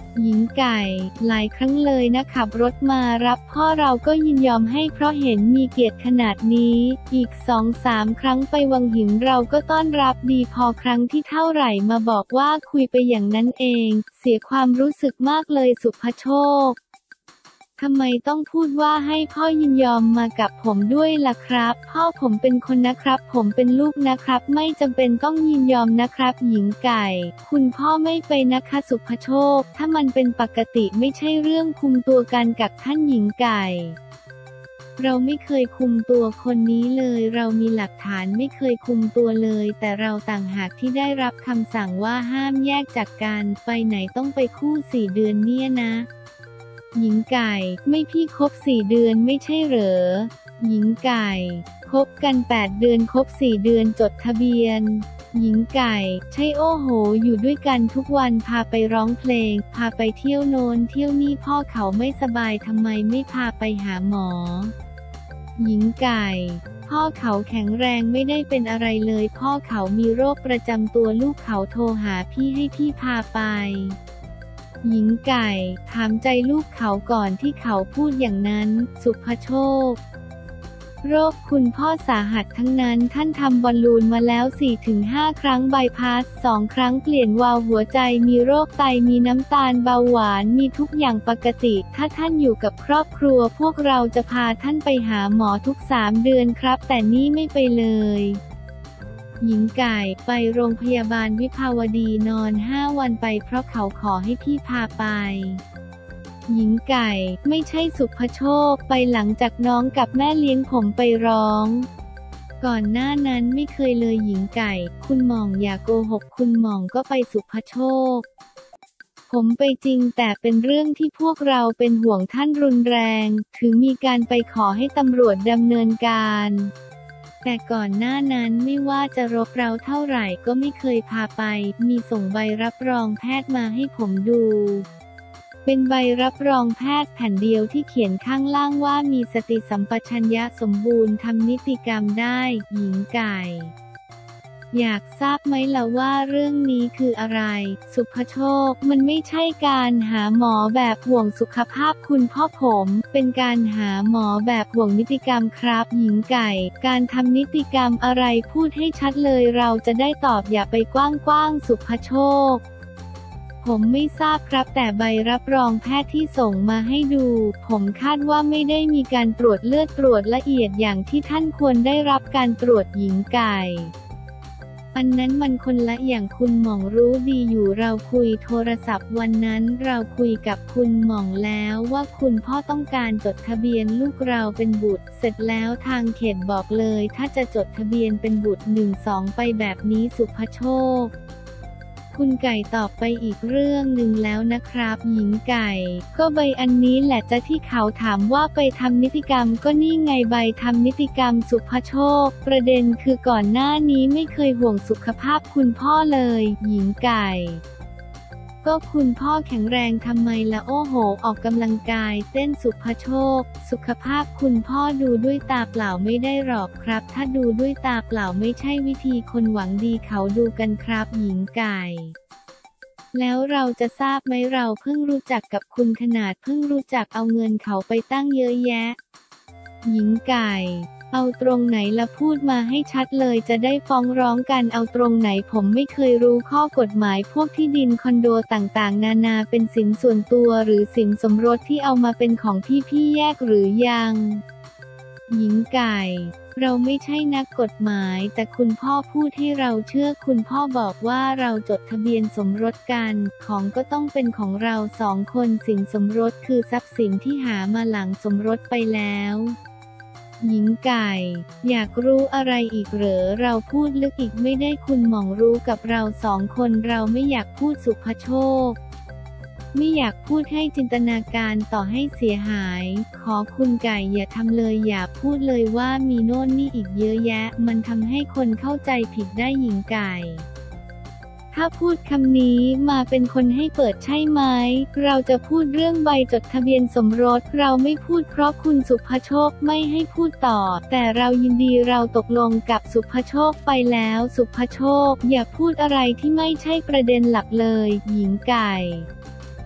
[SPEAKER 1] หญิงไก่ หลายครั้งเลยนะขับรถมารับพ่อเราก็ยินยอมให้เพราะเห็นมีเกียรติขนาดนี้ อีกสองสามครั้งไปวังหินเราก็ต้อนรับดีพอครั้งที่เท่าไหร่มาบอกว่าคุยไปอย่างนั้นเอง เสียความรู้สึกมากเลยสุภโชคทำไมต้องพูดว่าให้พ่อยินยอมมากับผมด้วยล่ะครับพ่อผมเป็นคนนะครับผมเป็นลูกนะครับไม่จำเป็นต้องยินยอมนะครับหญิงไก่คุณพ่อไม่ไปนะคะสุภโชคถ้ามันเป็นปกติไม่ใช่เรื่องคุมตัวกันกับท่านหญิงไก่เราไม่เคยคุมตัวคนนี้เลยเรามีหลักฐานไม่เคยคุมตัวเลยแต่เราต่างหากที่ได้รับคำสั่งว่าห้ามแยกจากกันไปไหนต้องไปคู่สี่เดือนเนี่ยนะหญิงไก่ไม่พี่คบสี่เดือนไม่ใช่เหรอหญิงไก่คบกันแปดเดือนคบสี่เดือนจดทะเบียนหญิงไก่ใช่โอ้โหอยู่ด้วยกันทุกวันพาไปร้องเพลงพาไปเที่ยวโน้นเที่ยวนี่พ่อเขาไม่สบายทำไมไม่พาไปหาหมอหญิงไก่พ่อเขาแข็งแรงไม่ได้เป็นอะไรเลยพ่อเขามีโรคประจำตัวลูกเขาโทรหาพี่ให้พี่พาไปหญิงไก่ถามใจลูกเขาก่อนที่เขาพูดอย่างนั้นสุภโชคโรคคุณพ่อสาหัสทั้งนั้นท่านทำบอลลูนมาแล้ว สี่ถึงห้า ครั้งไบพาสสองครั้งเปลี่ยนวาล์วหัวใจมีโรคไตมีน้ำตาลเบาหวานมีทุกอย่างปกติถ้าท่านอยู่กับครอบครัวพวกเราจะพาท่านไปหาหมอทุกสามเดือนครับแต่นี่ไม่ไปเลยหญิงไก่ไปโรงพยาบาลวิภาวดีนอนห้าวันไปเพราะเขาขอให้พี่พาไปหญิงไก่ไม่ใช่สุภโชคไปหลังจากน้องกับแม่เลี้ยงผมไปร้องก่อนหน้านั้นไม่เคยเลยหญิงไก่คุณหม่องอย่าโกหกคุณหม่องก็ไปสุภโชคผมไปจริงแต่เป็นเรื่องที่พวกเราเป็นห่วงท่านรุนแรงถึงมีการไปขอให้ตำรวจดำเนินการแต่ก่อนหน้านั้นไม่ว่าจะรบเร้าเท่าไหร่ก็ไม่เคยพาไปมีส่งใบรับรองแพทย์มาให้ผมดูเป็นใบรับรองแพทย์แผ่นเดียวที่เขียนข้างล่างว่ามีสติสัมปชัญญะสมบูรณ์ทำนิติกรรมได้หญิงไก่อยากทราบไหมล่ะว่าเรื่องนี้คืออะไรสุภโชคมันไม่ใช่การหาหมอแบบห่วงสุขภาพคุณพ่อผมเป็นการหาหมอแบบห่วงนิติกรรมครับหญิงไก่การทำนิติกรรมอะไรพูดให้ชัดเลยเราจะได้ตอบอย่าไปกว้างๆสุภโชคผมไม่ทราบครับแต่ใบรับรองแพทย์ที่ส่งมาให้ดูผมคาดว่าไม่ได้มีการตรวจเลือดตรวจละเอียดอย่างที่ท่านควรได้รับการตรวจหญิงไก่อันนั้นมันคนละอย่างคุณหม่องรู้ดีอยู่เราคุยโทรศัพท์วันนั้นเราคุยกับคุณหม่องแล้วว่าคุณพ่อต้องการจดทะเบียนลูกเราเป็นบุตรเสร็จแล้วทางเขตบอกเลยถ้าจะจดทะเบียนเป็นบุตรหนึ่งสองไปแบบนี้สุภโชคคุณไก่ตอบไปอีกเรื่องหนึ่งแล้วนะครับหญิงไก่ก็ใบอันนี้แหละจะที่เขาถามว่าไปทำนิติกรรมก็นี่ไงใบทำนิติกรรมสุภโชคประเด็นคือก่อนหน้านี้ไม่เคยห่วงสุขภาพคุณพ่อเลยหญิงไก่ก็คุณพ่อแข็งแรงทำไมละโอ้โหออกกำลังกายเต้นสุภโชคสุขภาพคุณพ่อดูด้วยตาเปล่าไม่ได้หรอกครับถ้าดูด้วยตาเปล่าไม่ใช่วิธีคนหวังดีเขาดูกันครับหญิงไก่แล้วเราจะทราบไหมเราเพิ่งรู้จักกับคุณขนาดเพิ่งรู้จักเอาเงินเขาไปตั้งเยอะแยะหญิงไก่เอาตรงไหนละพูดมาให้ชัดเลยจะได้ฟ้องร้องกันเอาตรงไหนผมไม่เคยรู้ข้อกฎหมายพวกที่ดินคอนโดต่างๆนานาเป็นสินส่วนตัวหรือสินสมรสที่เอามาเป็นของพี่ๆแยกหรือยังหญิงไก่เราไม่ใช่นักกฎหมายแต่คุณพ่อพูดให้เราเชื่อคุณพ่อบอกว่าเราจดทะเบียนสมรสกันของก็ต้องเป็นของเราสองคนสินสมรสคือทรัพย์สินที่หามาหลังสมรสไปแล้วหญิงไก่อยากรู้อะไรอีกเหรอเราพูดลึกอีกไม่ได้คุณหม่องรู้กับเราสองคนเราไม่อยากพูดสุภโชคไม่อยากพูดให้จินตนาการต่อให้เสียหายขอคุณไก่อย่าทำเลยอย่าพูดเลยว่ามีโน่นนี่อีกเยอะแยะมันทำให้คนเข้าใจผิดได้หญิงไก่ถ้าพูดคำนี้มาเป็นคนให้เปิดใช่ไหมเราจะพูดเรื่องใบจดทะเบียนสมรสเราไม่พูดเพราะคุณสุภโชคไม่ให้พูดต่อแต่เรายินดีเราตกลงกับสุภโชคไปแล้วสุภโชคอย่าพูดอะไรที่ไม่ใช่ประเด็นหลักเลยหญิงไก่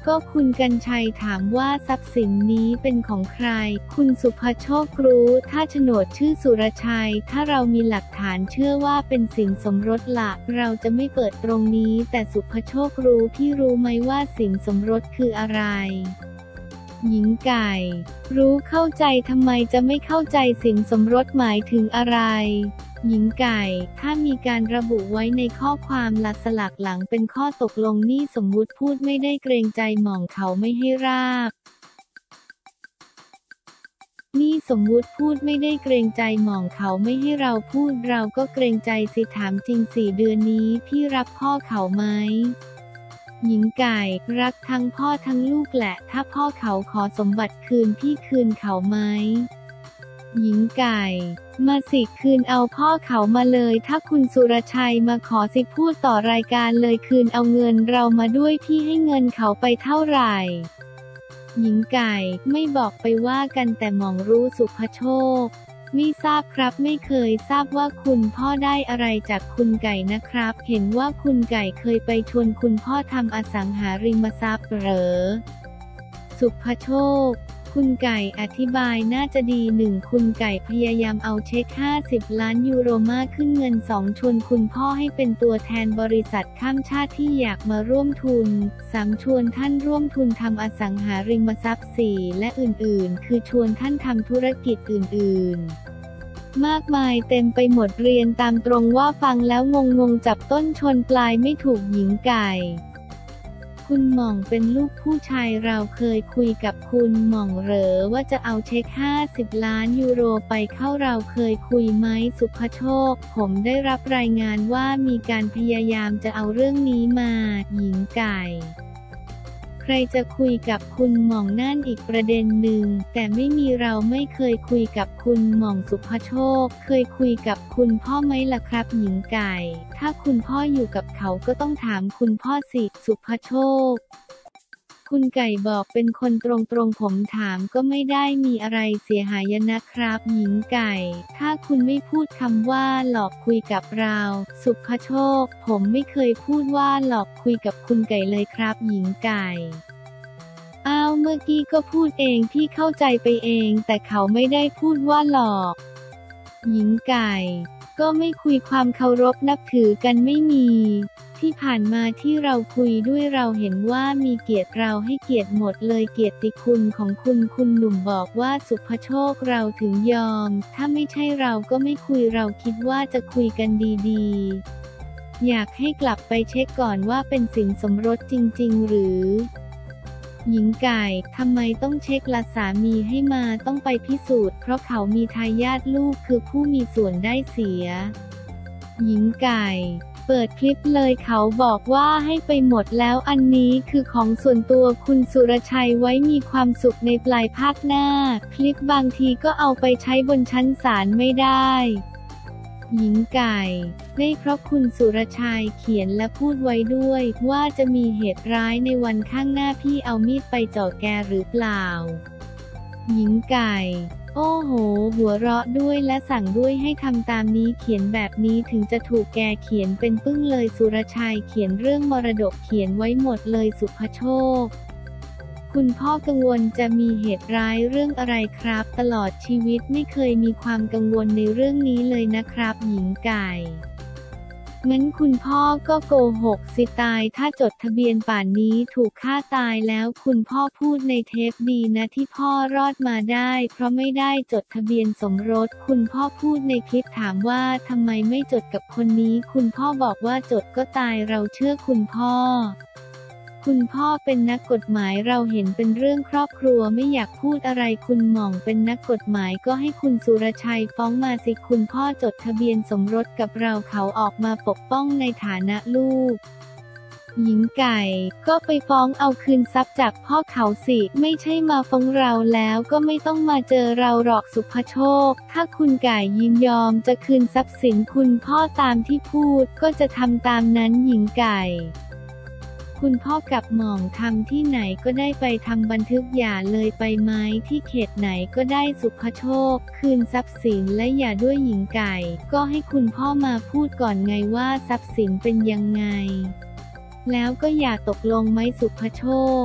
[SPEAKER 1] ก็คุณกรรชัยถามว่าทรัพย์สินนี้เป็นของใครคุณสุภโชครู้ถ้าโฉนดชื่อสุรชัยถ้าเรามีหลักฐานเชื่อว่าเป็นสินสมรสละเราจะไม่เปิดตรงนี้แต่สุภโชครู้พี่รู้ไหมว่าสินสมรสคืออะไรหญิงไก่รู้เข้าใจทำไมจะไม่เข้าใจสินสมรสหมายถึงอะไรหญิงไก่ถ้ามีการระบุไว้ในข้อความลัดสลักหลังเป็นข้อตกลงนี่สมมุติพูดไม่ได้เกรงใจหม่องเขาไม่ให้ราบนี่สมมุติพูดไม่ได้เกรงใจหม่องเขาไม่ให้เราพูดเราก็เกรงใจสิถามจริงสี่เดือนนี้พี่รับพ่อเขาไหมหญิงไก่รักทั้งพ่อทั้งลูกแหละถ้าพ่อเขาขอสมบัติคืนพี่คืนเขาไหมหญิงไก่มาสิคืนเอาพ่อเขามาเลยถ้าคุณสุรชัยมาขอสิพูดต่อรายการเลยคืนเอาเงินเรามาด้วยพี่ให้เงินเขาไปเท่าไหร่หญิงไก่ไม่บอกไปว่ากันแต่หม่องรู้สุภโชคไม่ทราบครับไม่เคยทราบว่าคุณพ่อได้อะไรจากคุณไก่นะครับเห็นว่าคุณไก่เคยไปชวนคุณพ่อทำอสังหาริมทรัพย์เหรอสุภโชคคุณไก่อธิบายน่าจะดีหนึ่งคุณไก่พยายามเอาเช็คห้าสิบล้านยูโรมาขึ้นเงินสองชวนคุณพ่อให้เป็นตัวแทนบริษัทข้ามชาติที่อยากมาร่วมทุนสามชวนท่านร่วมทุนทำอสังหาริมทรัพย์สี่และอื่นๆคือชวนท่านทำธุรกิจอื่นๆมากมายเต็มไปหมดเรียนตามตรงว่าฟังแล้วงงๆจับต้นชนปลายไม่ถูกหญิงไก่คุณหม่องเป็นลูกผู้ชายเราเคยคุยกับคุณหม่องเหรอว่าจะเอาเช็คห้าสิบล้านยูโรไปเข้าเราเคยคุยไหมสุภโชคผมได้รับรายงานว่ามีการพยายามจะเอาเรื่องนี้มาหญิงไก่ใครจะคุยกับคุณหม่องนั่นอีกประเด็นหนึ่งแต่ไม่มีเราไม่เคยคุยกับคุณหม่องสุภโชคเคยคุยกับคุณพ่อไหมล่ะครับหญิงไก่ถ้าคุณพ่ออยู่กับเขาก็ต้องถามคุณพ่อสิสุภโชคคุณไก่บอกเป็นคนตรงๆผมถามก็ไม่ได้มีอะไรเสียหายนะครับหญิงไก่ถ้าคุณไม่พูดคำว่าหลอกคุยกับเราสุภโชคผมไม่เคยพูดว่าหลอกคุยกับคุณไก่เลยครับหญิงไก่อ้าวเมื่อกี้ก็พูดเองพี่เข้าใจไปเองแต่เขาไม่ได้พูดว่าหลอกหญิงไก่ก็ไม่คุยความเคารพนับถือกันไม่มีที่ผ่านมาที่เราคุยด้วยเราเห็นว่ามีเกียรติเราให้เกียรติหมดเลยเกียรติคุณของคุณคุณหนุ่มบอกว่าสุภโชคเราถึงยอมถ้าไม่ใช่เราก็ไม่คุยเราคิดว่าจะคุยกันดีๆอยากให้กลับไปเช็คก่อนว่าเป็นสินสมรสจริงๆหรือหญิงไก่ทำไมต้องเช็คละสามีให้มาต้องไปพิสูจน์เพราะเขามีทายาทลูกคือผู้มีส่วนได้เสียหญิงไก่เปิดคลิปเลยเขาบอกว่าให้ไปหมดแล้วอันนี้คือของส่วนตัวคุณสุรชัยไว้มีความสุขในปลายภาคหน้าคลิปบางทีก็เอาไปใช้บนชั้นศาลไม่ได้หญิงไก่ได้เพราะคุณสุรชัยเขียนและพูดไว้ด้วยว่าจะมีเหตุร้ายในวันข้างหน้าพี่เอามีดไปจ่อแกหรือเปล่าหญิงไก่โอ้โหหัวเราะด้วยและสั่งด้วยให้ทำตามนี้เขียนแบบนี้ถึงจะถูกแกเขียนเป็นปึ้งเลยสุรชัยเขียนเรื่องมรดกเขียนไว้หมดเลยสุภโชคคุณพ่อกังวลจะมีเหตุร้ายเรื่องอะไรครับตลอดชีวิตไม่เคยมีความกังวลในเรื่องนี้เลยนะครับหญิงไก่งั้นคุณพ่อก็โกหกสิตายถ้าจดทะเบียนป่านนี้ถูกฆ่าตายแล้วคุณพ่อพูดในเทปดีนะที่พ่อรอดมาได้เพราะไม่ได้จดทะเบียนสมรสคุณพ่อพูดในคลิปถามว่าทำไมไม่จดกับคนนี้คุณพ่อบอกว่าจดก็ตายเราเชื่อคุณพ่อคุณพ่อเป็นนักกฎหมายเราเห็นเป็นเรื่องครอบครัวไม่อยากพูดอะไรคุณหม่องเป็นนักกฎหมายก็ให้คุณสุรชัยฟ้องมาสิคุณพ่อจดทะเบียนสมรสกับเราเขาออกมาปกป้องในฐานะลูกหญิงไก่ก็ไปฟ้องเอาคืนทรัพย์จากพ่อเขาสิไม่ใช่มาฟ้องเราแล้วก็ไม่ต้องมาเจอเราหรอกสุภโชคถ้าคุณไก่ยินยอมจะคืนทรัพย์สินคุณพ่อตามที่พูดก็จะทำตามนั้นหญิงไก่คุณพ่อกับหม่องทำที่ไหนก็ได้ไปทำบันทึกหย่าเลยไปไหมที่เขตไหนก็ได้สุภโชคคืนทรัพย์สินและอย่าด้วยหญิงไก่ก็ให้คุณพ่อมาพูดก่อนไงว่าทรัพย์สินเป็นยังไงแล้วก็อย่าตกลงไหมสุภโชค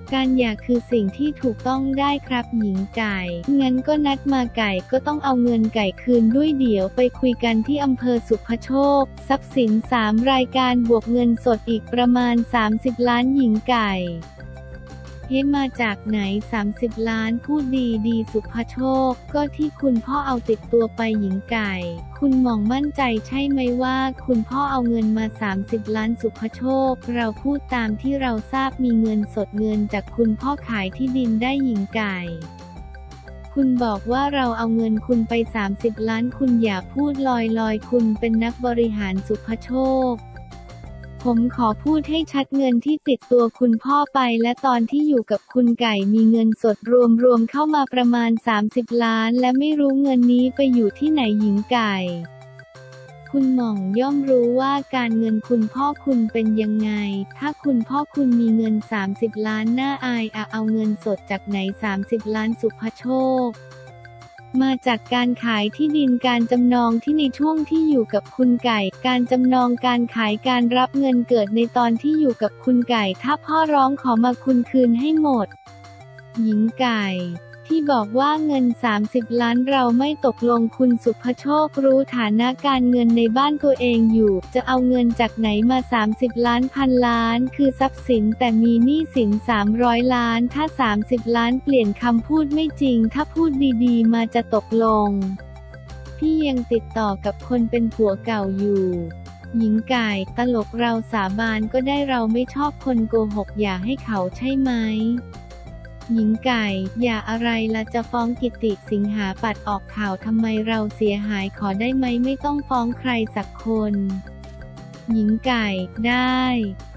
[SPEAKER 1] การหย่าคือสิ่งที่ถูกต้องได้ครับหญิงไก่งั้นก็นัดมาไก่ก็ต้องเอาเงินไก่คืนด้วยเดี๋ยวไปคุยกันที่อำเภอสุภโชคทรัพย์สินสามรายการบวกเงินสดอีกประมาณสามสิบล้านหญิงไก่เฮ้มาจากไหนสามสิบล้านพูดดีดีสุภโชคก็ที่คุณพ่อเอาติดตัวไปหญิงไก่คุณหม่องมั่นใจใช่ไหมว่าคุณพ่อเอาเงินมาสามสิบล้านสุภโชคเราพูดตามที่เราทราบมีเงินสดเงินจากคุณพ่อขายที่ดินได้หญิงไก่คุณบอกว่าเราเอาเงินคุณไปสามสิบล้านคุณอย่าพูดลอยๆคุณเป็นนักบริหารสุภโชคผมขอพูดให้ชัดเงินที่ติดตัวคุณพ่อไปและตอนที่อยู่กับคุณไก่มีเงินสดรวมๆเข้ามาประมาณสามสิบล้านและไม่รู้เงินนี้ไปอยู่ที่ไหนหญิงไก่คุณหม่องย่อมรู้ว่าการเงินคุณพ่อคุณเป็นยังไงถ้าคุณพ่อคุณมีเงินสามสิบล้านน่าอายอะเอาเงินสดจากไหนสามสิบล้านสุภโชคมาจากการขายที่ดินการจำนองที่ในช่วงที่อยู่กับคุณไก่การจำนองการขายการรับเงินเกิดในตอนที่อยู่กับคุณไก่ถ้าพ่อร้องขอมาคุณคืนให้หมดหญิงไก่ที่บอกว่าเงินสามสิบล้านเราไม่ตกลงคุณสุภโชครู้ฐานะการเงินในบ้านตัวเองอยู่จะเอาเงินจากไหนมาสามสิบล้านพันล้านคือทรัพย์สินแต่มีหนี้สินสามร้อยล้านถ้าสามสิบล้านเปลี่ยนคำพูดไม่จริงถ้าพูดดีๆมาจะตกลงพี่ยังติดต่อกับคนเป็นผัวเก่าอยู่หญิงไก่ตลกเราสาบานก็ได้เราไม่ชอบคนโกหกอย่าให้เขาใช่ไหมหญิงไก่อย่าอะไรละจะฟ้องกิติสิงหาปัดออกข่าวทำไมเราเสียหายขอได้ไหมไม่ต้องฟ้องใครสักคนหญิงไก่ได้